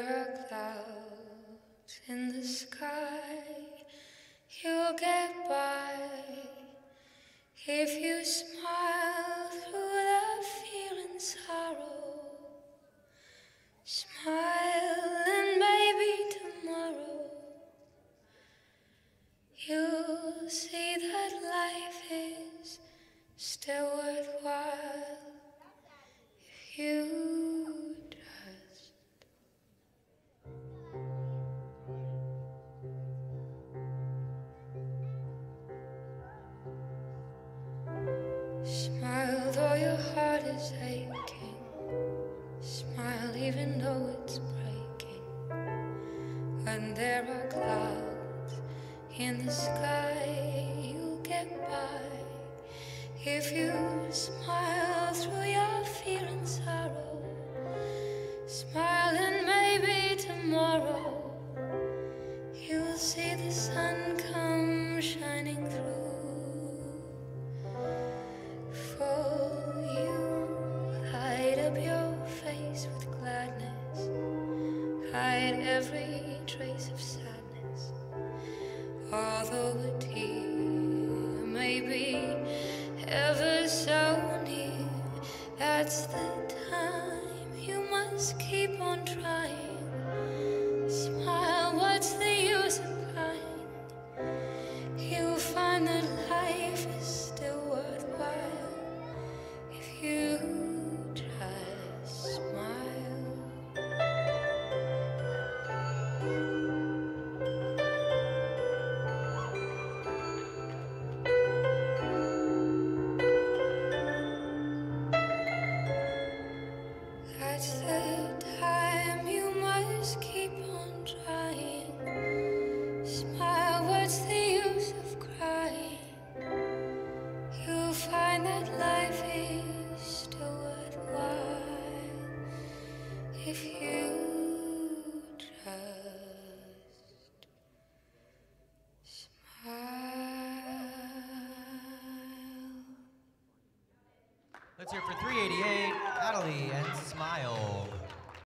are clouds in the sky, you'll get by if you smile through the fear and sorrow. Smile and maybe tomorrow you'll see that life is still worthwhile if you trust. Smile though your heart is aching. Smile even though it's breaking. When there are clouds in the sky, you'll get by if you smile through your fear and sorrow. Smile and maybe tomorrow you'll see the sun come shining through. For you light up your face with gladness, hide every trace of sadness. Although a tear may be ever so near, that's the time you must keep on trying.